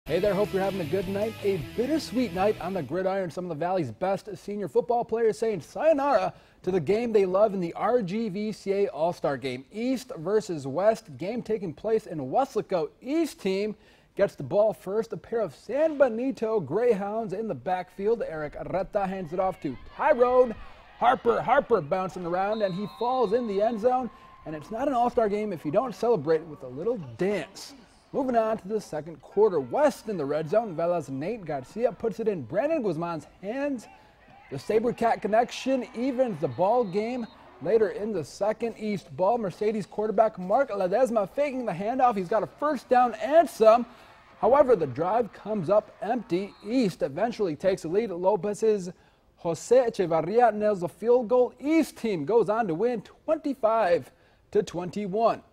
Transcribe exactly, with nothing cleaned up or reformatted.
Hey there, hope you're having a good night. A bittersweet night on the gridiron. Some of the Valley's best senior football players saying sayonara to the game they love in the R G V C A All-Star Game. East versus West, game taking place in Weslaco. East team gets the ball first. A pair of San Benito Greyhounds in the backfield. Eric Reta hands it off to Tyrone Harper. Harper bouncing around, and he falls in the end zone. And it's not an All-Star game if you don't celebrate with a little dance. Moving on to the second quarter, West in the red zone. Velez Nate Garcia puts it in Brandon Guzman's hands. The Sabercat connection evens the ball game. Later in the second, East ball. Mercedes quarterback Mark Ledesma faking the handoff. He's got a first down and some. However, the drive comes up empty. East eventually takes the lead. Lopez's Jose Echevarria nails the field goal. East team goes on to win twenty-five to twenty-one.